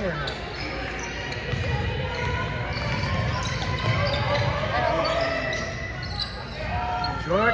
Short.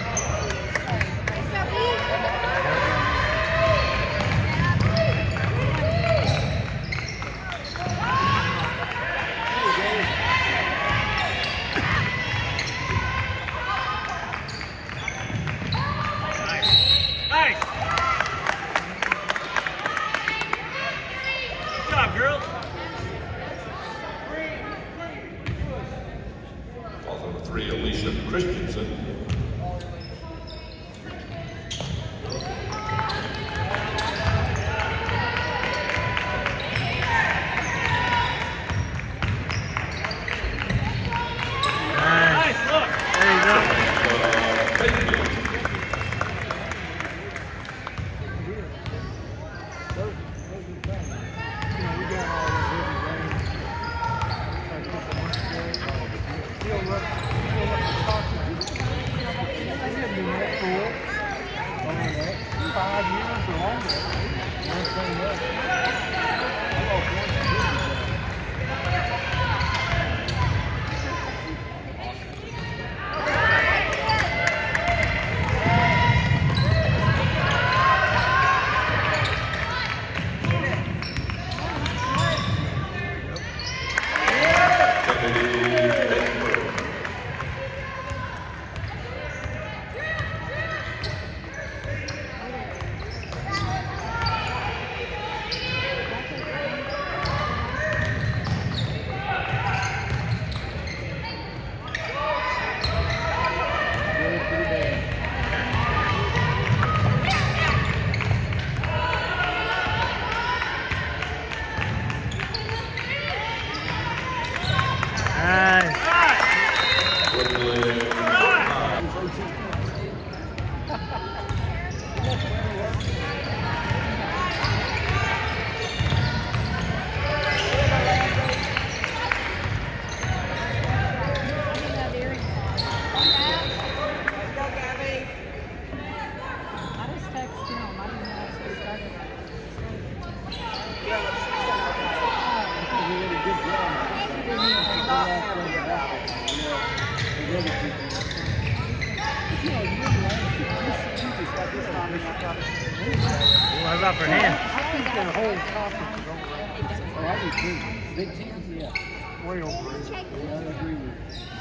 What about for him? I think their whole conference is over. Oh, I do too. Big teams, yeah. Way over. Yeah, I agree with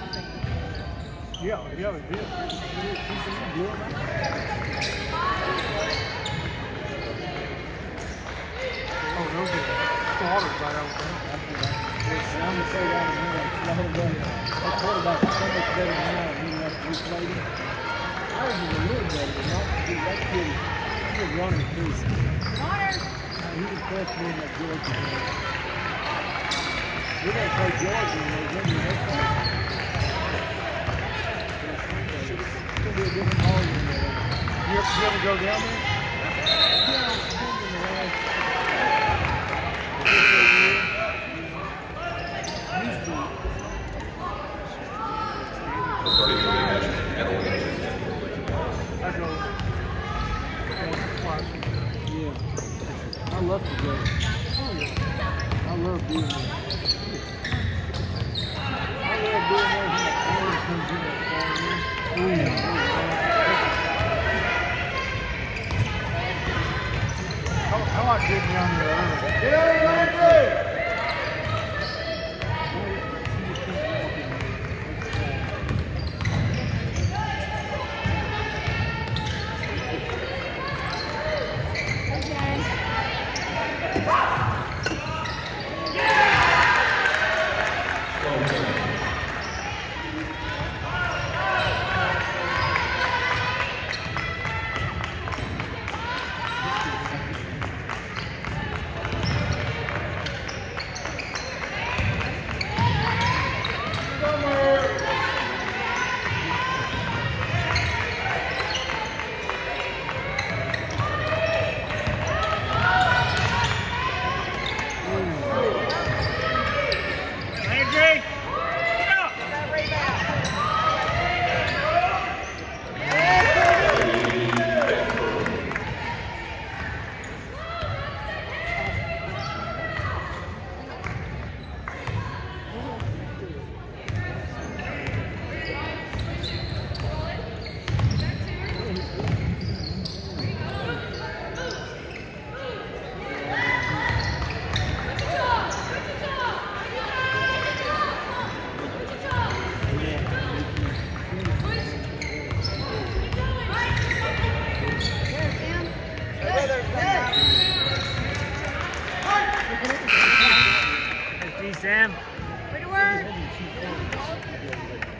you. Yeah, they did. Oh, those are slaughtered right out there. I'm going to say that in a minute. That quarterback is so much better now than he was when we played him. I was a little better, but not that kid. He was running too. He was freshman in that Georgia game. We're going to play Georgia in November. It's going to be a different ball game there. You ever go down there? Yeah, I've been in the last 4 years. Used to. Yeah. I love to go. I love being there. I love being there when the fans comes in that far. I like getting down there early. Yeah,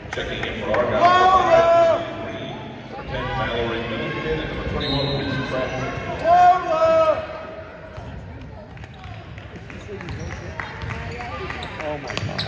Checking in for Argyle. Number 10, Mallory Milligan, and number 21, Winston Bradley. Oh my God.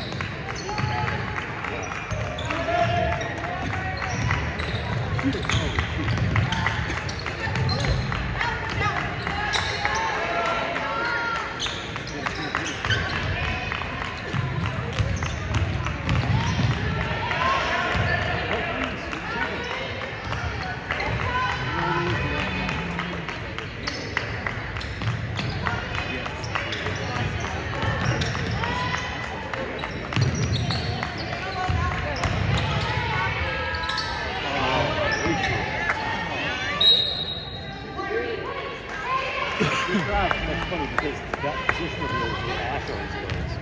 That's funny because that position of yours where Ashland's goes.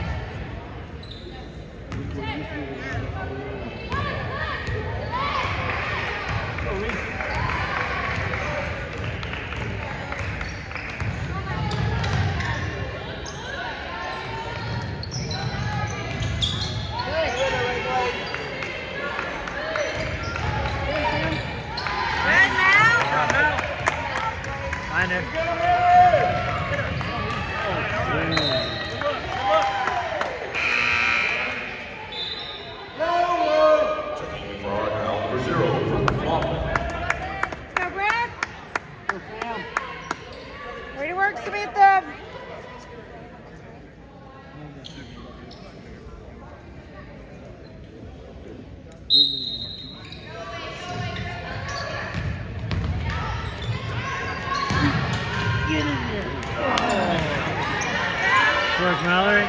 Work, Mallory.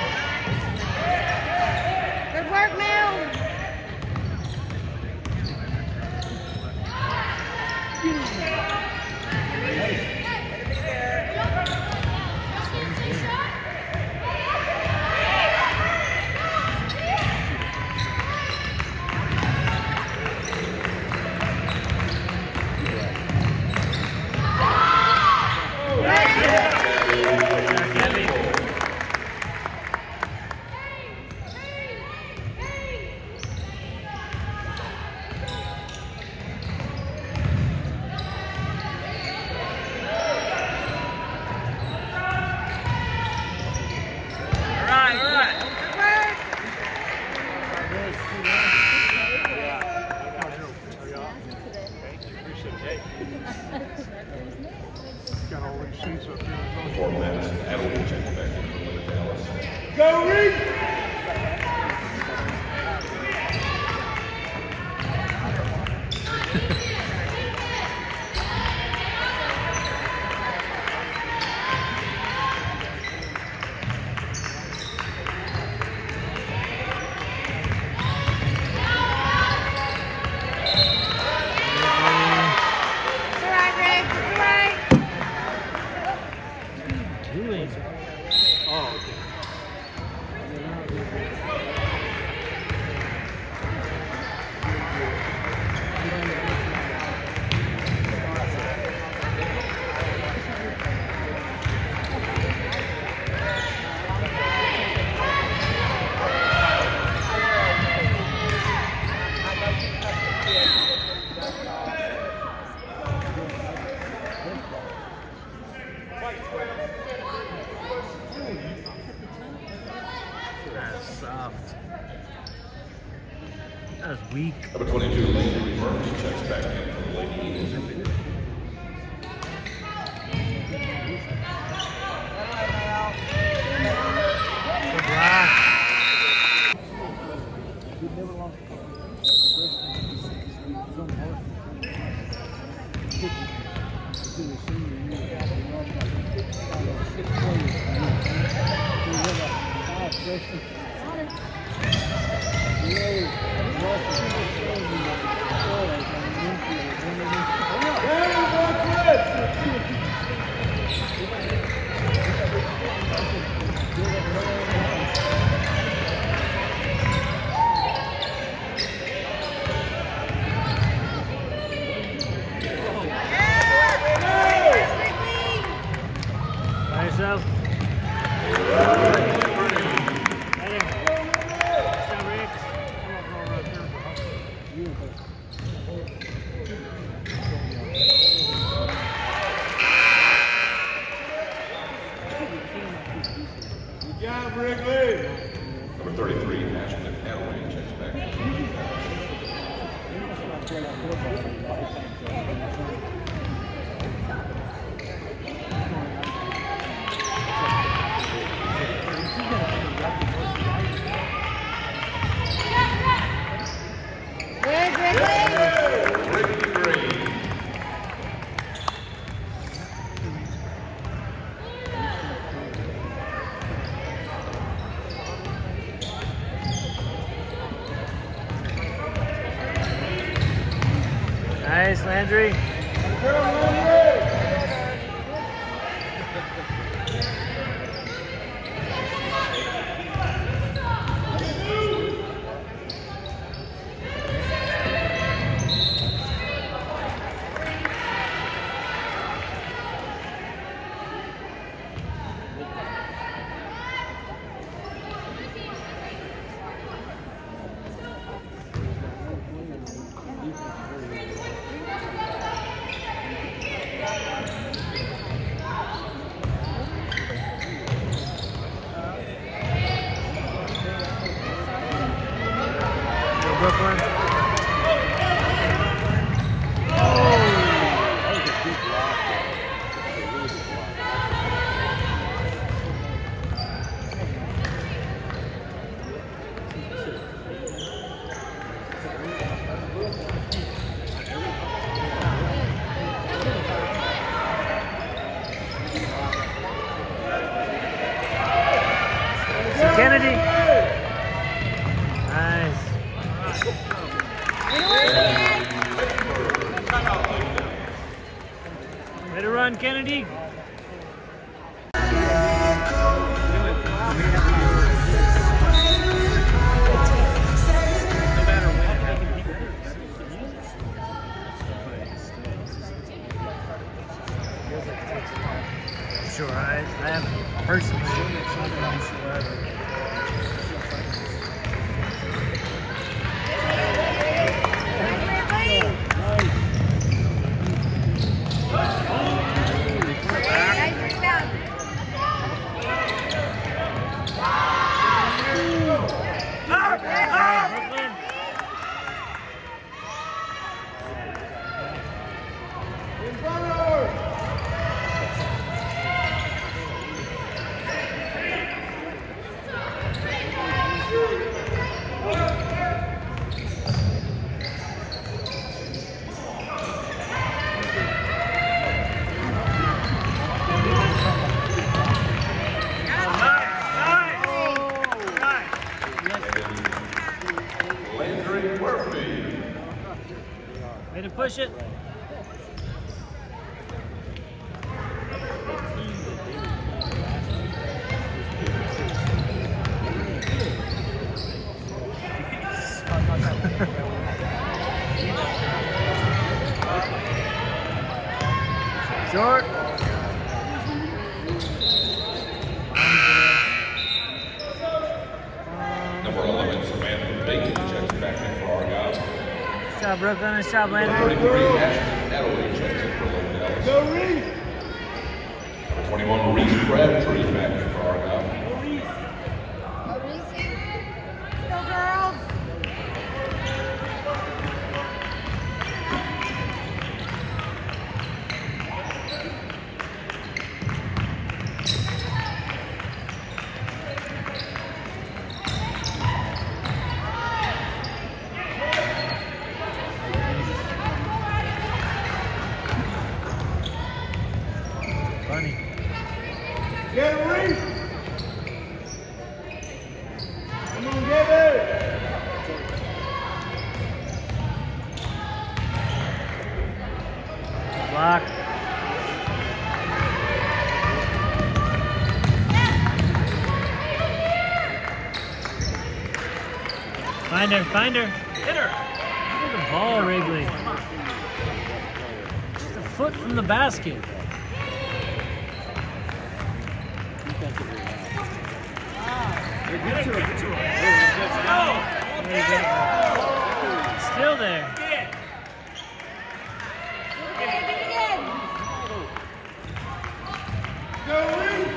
Good work, Mel. For Madison, Adeline checking back in for Linda Dallas. Go Reed! That was weak. Number 22, Lane Burns checks back in for the Lady Eagles. Nice, Landry. Brooklyn. Kennedy. Nice. Way to run, Kennedy. Sure, I haven't personally. Way to push it. Short. Number 11, Samantha Bacon checks back in for Argyle. Nice job, Brooklyn. Nice job, Landry. 33, Ashton Adelaide checks in for Locales. Go Reese! Number 21, Reese Crabtree back in for Argyle. Go girls. Bunny. Get Reese! Come on, get it! Block. Find her, find her. Hit her. Look at the ball, Wrigley. Just a foot from the basket. There you go. Still there. Go Reese!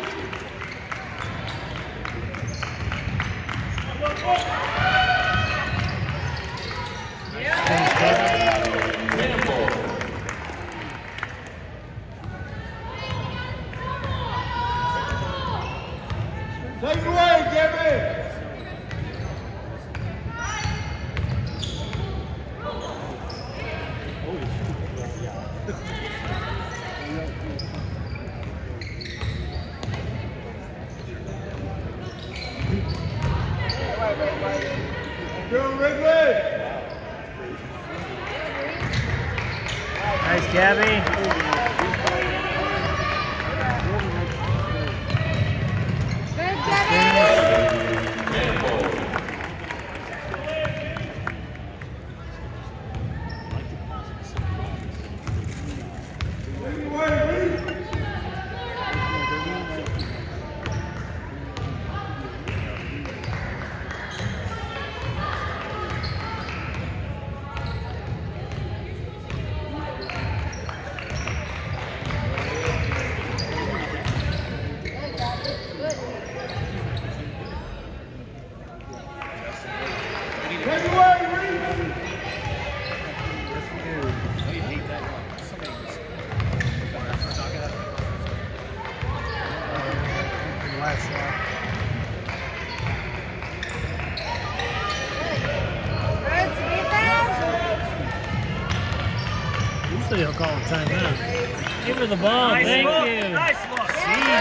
Take away, Gabby! Nice, Gabby. Good, Gabby. Usually he'll call a timeout. Give her the ball. Nice Thank look. you. Nice look.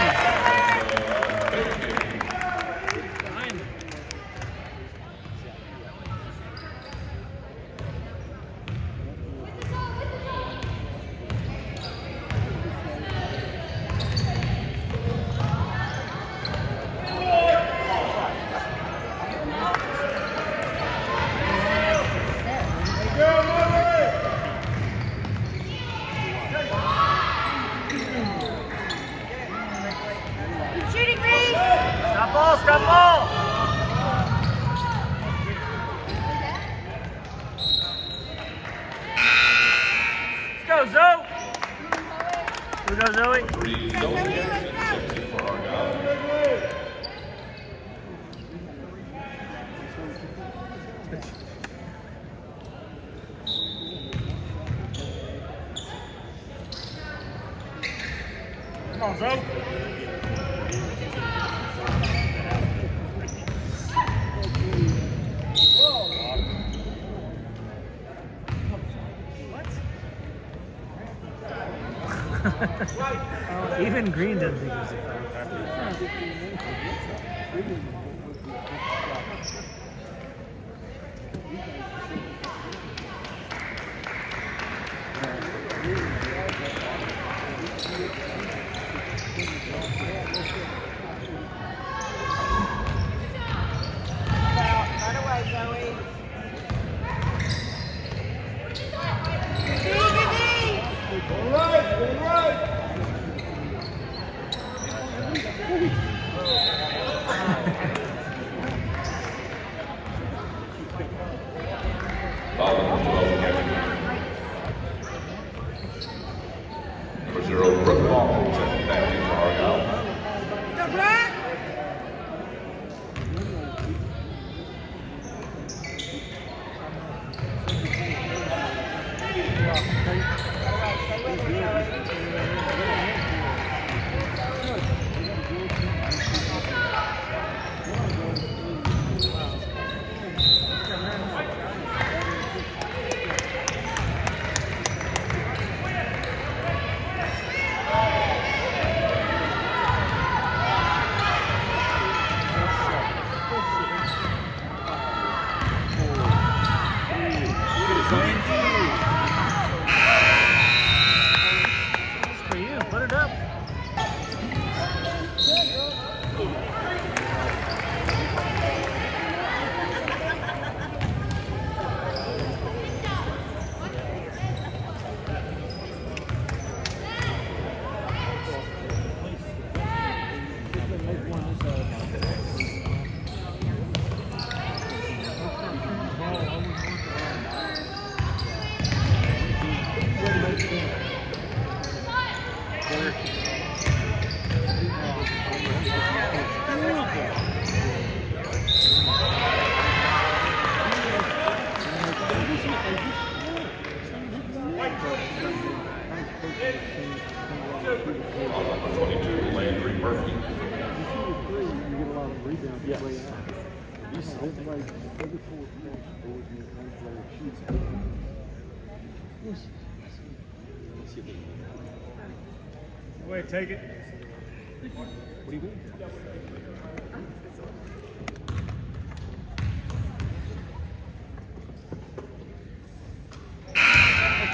Shooting, Reese. Stop ball, stop ball. Let's go, Zoe. Here we go, Zoe. 3, Zoe Jackson, 17 for Argyle. Come on, Zoe. Even Green doesn't think it's a Right away, Zoe. Foul number 12, Kevin. Number 0, Brooke Ball, second back in for Argyle. Go, Brett. for you. Put it up. Number 22, Landry Murphy. Wait, take it.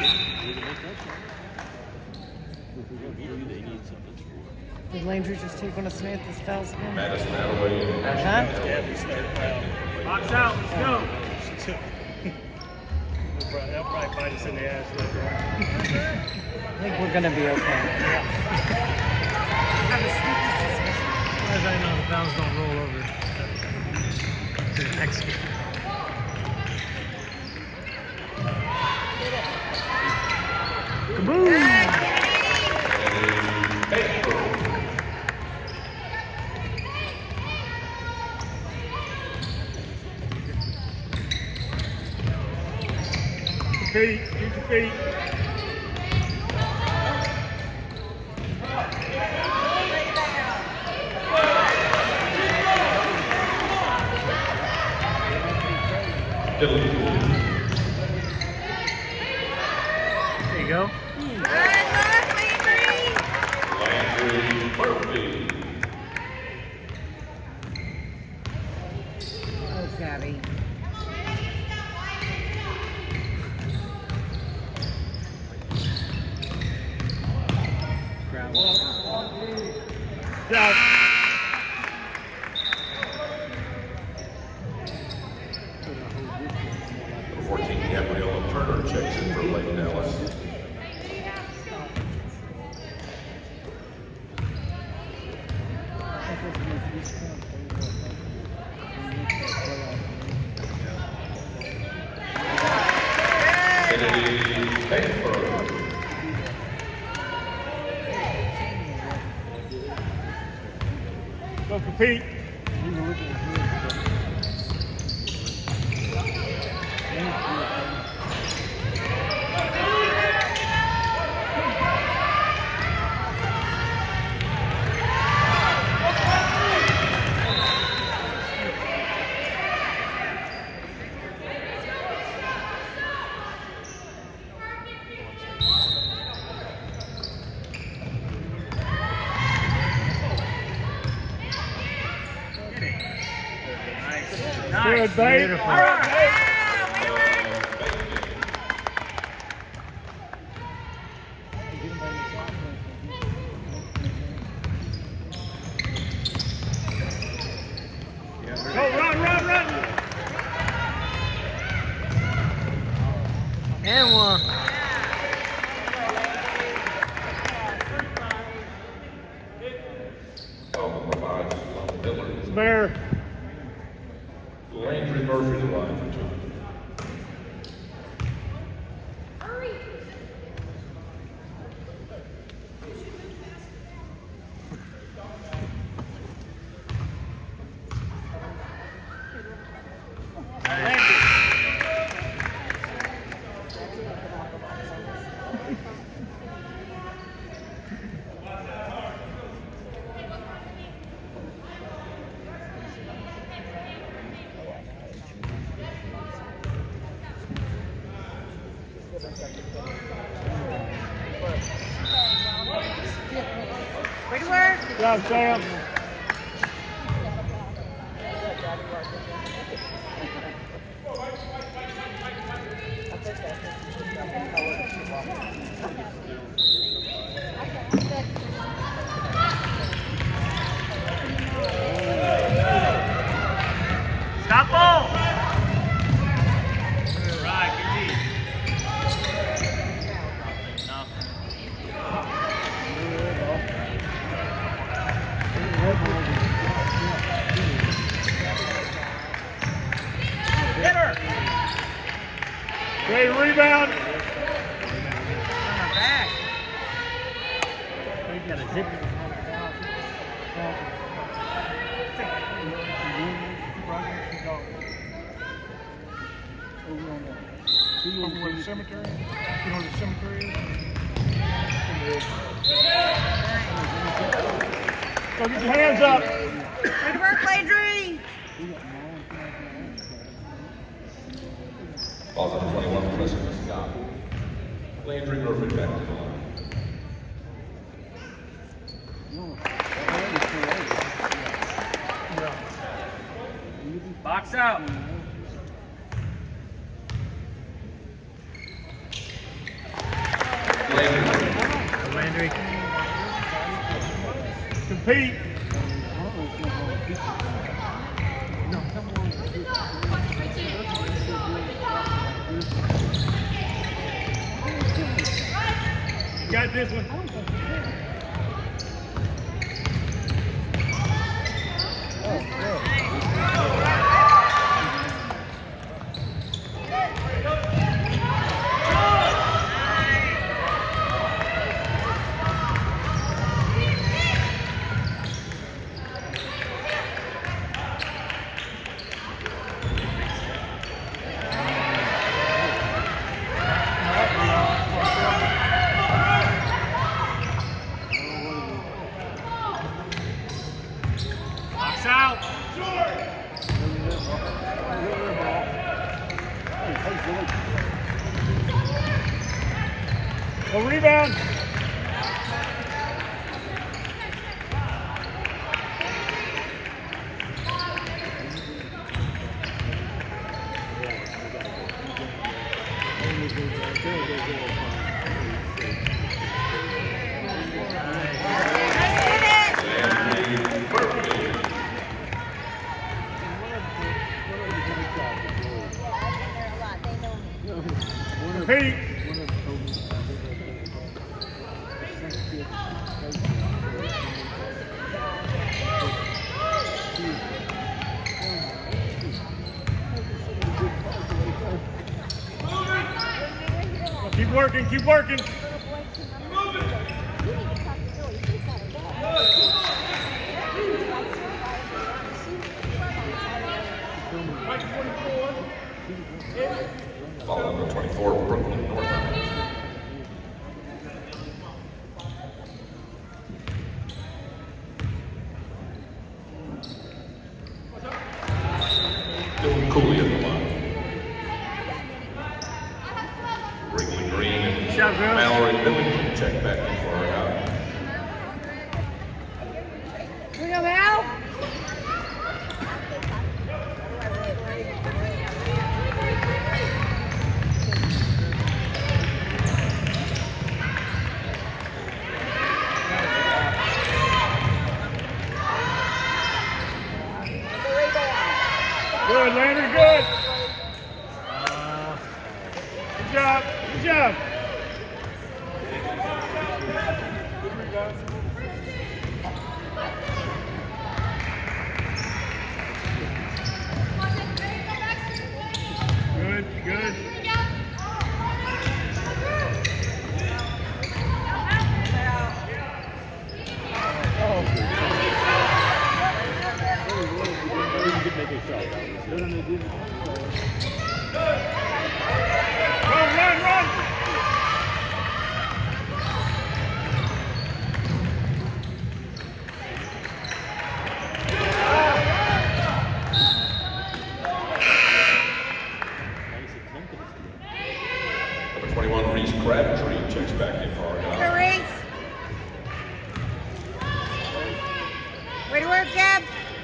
Did Landry just take one of Samantha's fouls again? Madison Alloway and Huh? Box out, let's go. They'll probably bite us in the ass later on. I think we're gonna be okay. As I know, the fouls don't roll over to the next game. Kaboom! Feet, keep your feet. There you go. Landry Murphy. Oh, Gabby. Down. Number 14, Gabriella Turner checks in for Lake Dallas. Kennedy Bakeberg. Go compete. Nice. Good, babe. Beautiful. All right, babe. Go, run, run, run. And one. Number 5, Miller. Bear. Landry Murphy to line for 2. Way to work. Good job, Sam. Stop ball. Right, good deed. Hit her. Great rebound. On her back. You got a zip. Over where the cemetery? You know where the cemetery is? Go get your hands up. Way to work, Landry. Balls on 21, Preston Scott. Landry Murphy back to the line. Box out. Landry. Compete. Got this one. A rebound. Pete. Keep working, keep working. Foul number 24, Brooklyn Northbound. Dylan Cooley at the line. Wrigley Green and Mallory Millington check back in for our out. Bring him out. Good, Landry, good. Good job, good job. Good, good. Run, run, run! Number 21, Reese Crabtree checks back in for our out. Go, Reese. Way to work, Gab.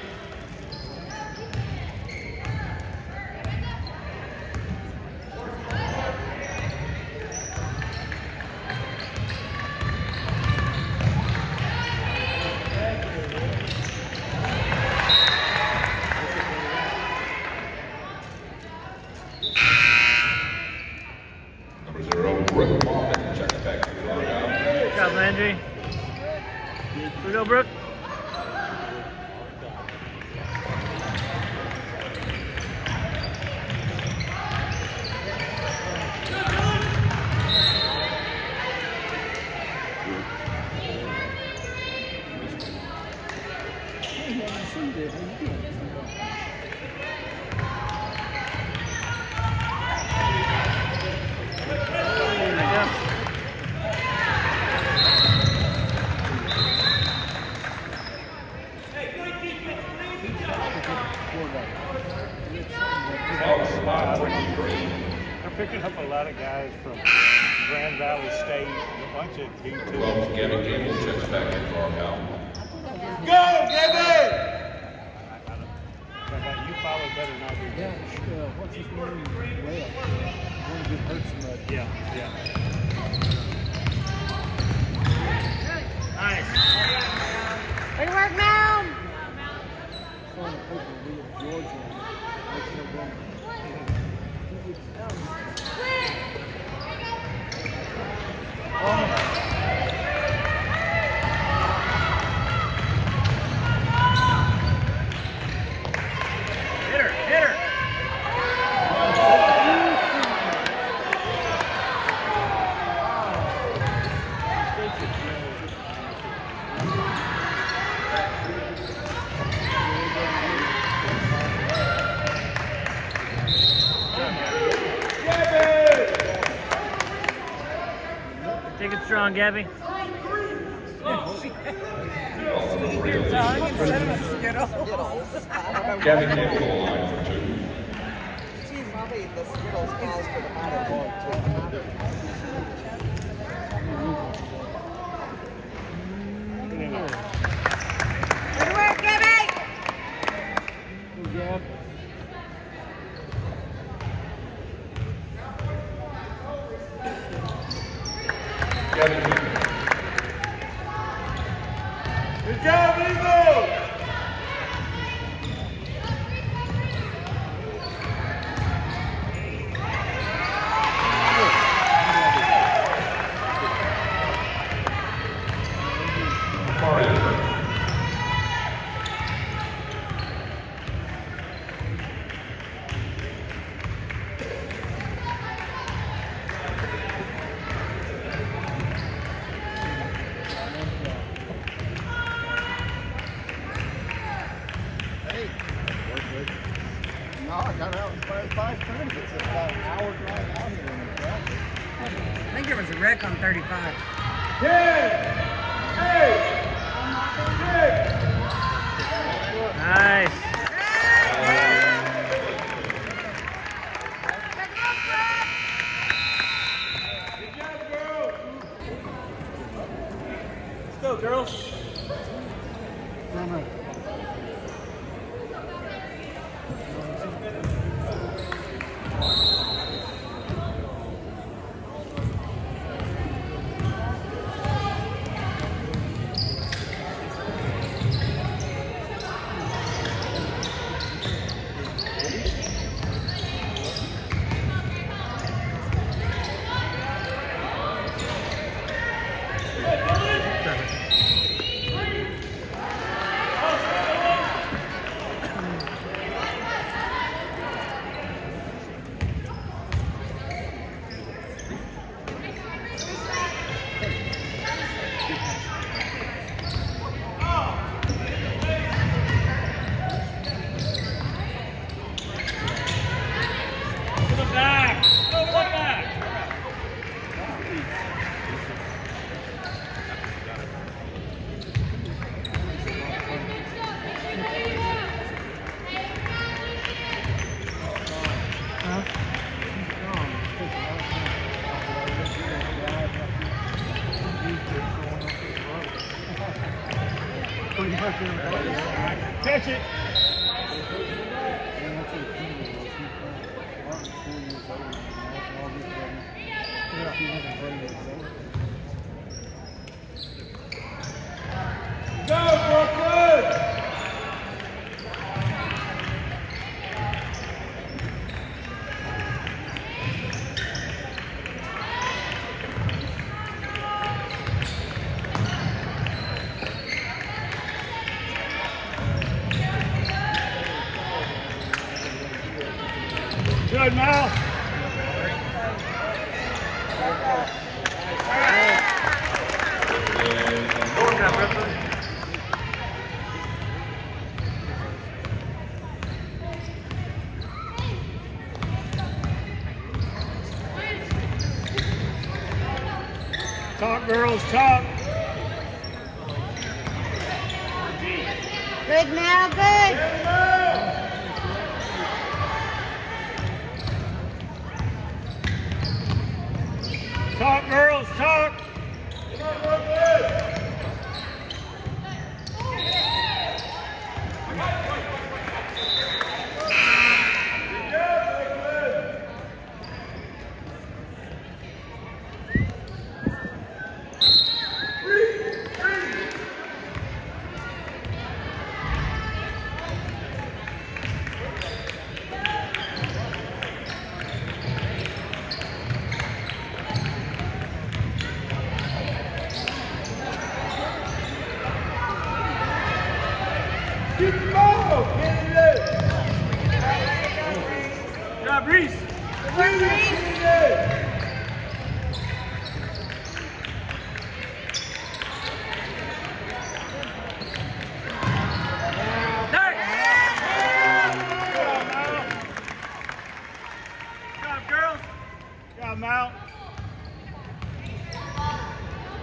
Number 0, Brooke Martin checks back in for our out. Good job, Landry. Here we go, Brooke. Foul spot, Wrigley Green. They're picking up a lot of guys from Grand Valley State, a bunch of D2. 12, Gabby Campbell checks back in for our out. Go, Gabby! You follow better than I do. Yeah, what's his name? Left. One who hurt somebody. Yeah, yeah. on, Gabby? Your tongue instead of a Skittles. Gabby came to the line for 2. Probably the Skittles calls for the matter. Good work, Gabby! Good job. Gabby came. Good job, Eagle! No, I got out in 5:30. It's about an hour drive out here in the traffic. I think there was a wreck on 35. 10, 8, 6. Nice. Good job, girls. Let's go, girls. No, no. Catch it. Go, Brooklyn! Good, Mal. Talk, girls, talk. Good, Mal, good. Talk, girls, talk. Keep them all, Kennedy. Good job, Reese. Kennedy. Good job, girls. Good job, Mal.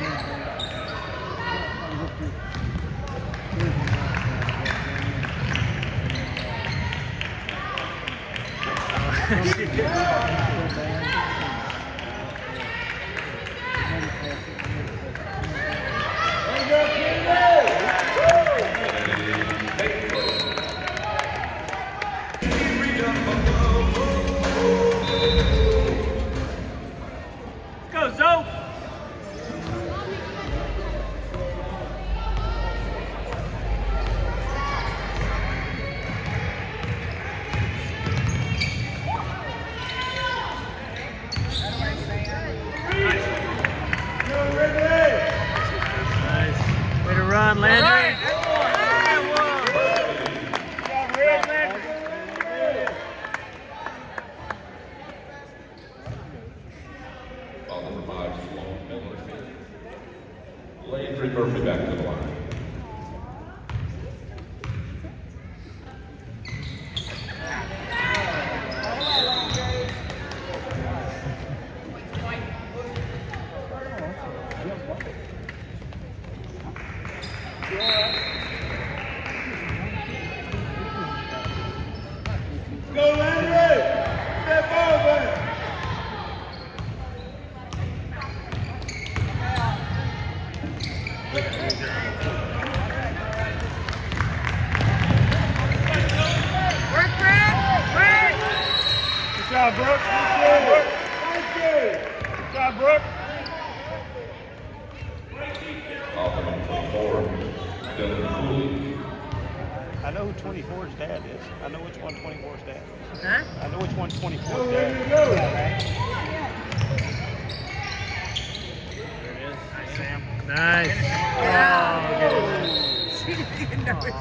Landry Murphy back to the line. Go Landry! Step over! Good job, Brooke. Thank you. Good job, Brooke. Off number 24, Dylan Cooley. I know who 24's dad is. I know which one 24's dad is. Huh? I know which one 24's Go, dad Landry, is. go. There it is. Nice, Sam. Nice. She didn't even know it.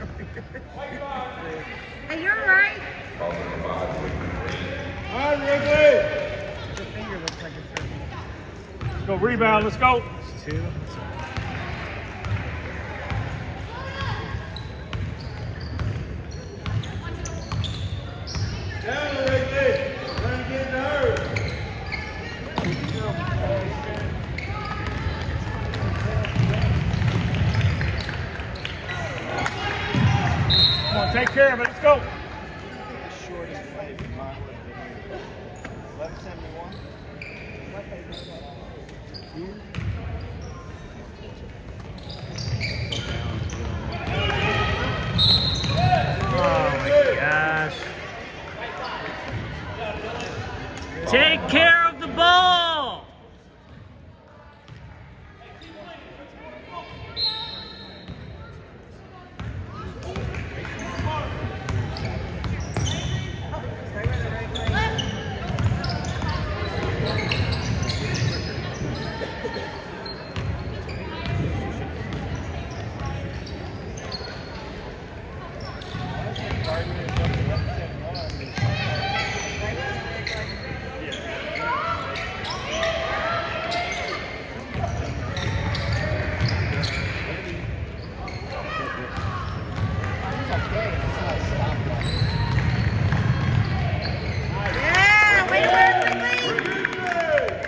Hey, you're right. Off number 5, Ricky Green. All right, Wrigley. The finger looks like it's hurting. Let's go rebound. Let's go. It's 2. Down, Wrigley. Trying to get hurt. Come on, take care of it. Let's go. The shortest way from mine would have been 1171. Oh my gosh. Take care of the ball. Yeah, way to work, Ridley.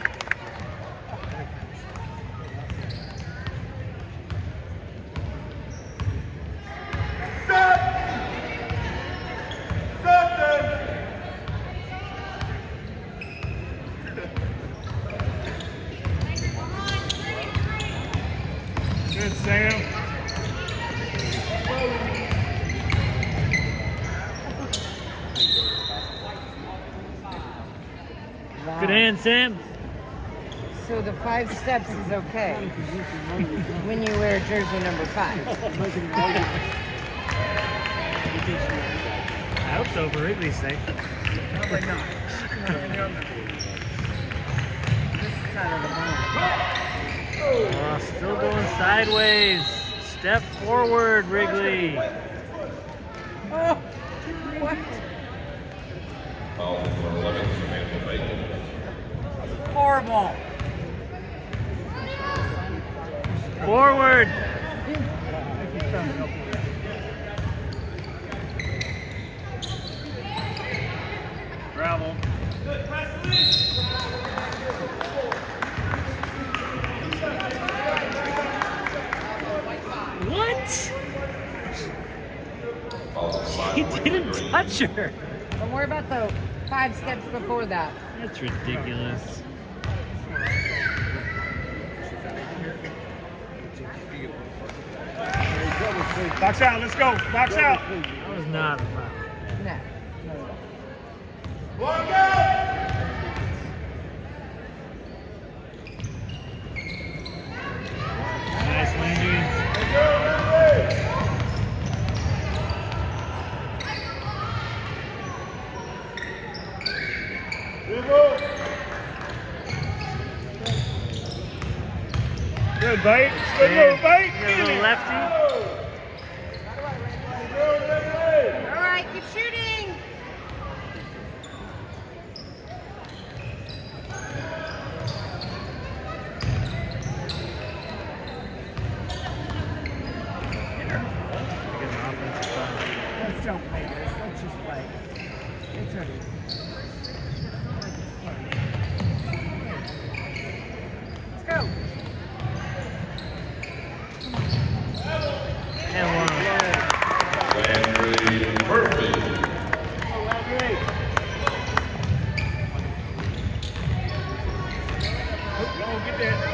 Good, Sam. Good hand, Sam. So the 5 steps is okay when you wear jersey number 5. I hope so for Wrigley's sake. Probably not. This side of the ball. Oh, still going sideways. Step forward, Wrigley. Oh, what? Foul number 11, Samantha Bacon. Horrible. Forward. Gravel. didn't touch her. Don't worry about the 5 steps before that. That's ridiculous. Box out, let's go. Box out. That was not a foul. No. Walk out! Nice landing. Good bite. Good move, bite. Got a little lefty. All right, keep shooting. Let's don't play this. Let's just play. It's okay. Let's go. And one. Landry Murphy. Go get that.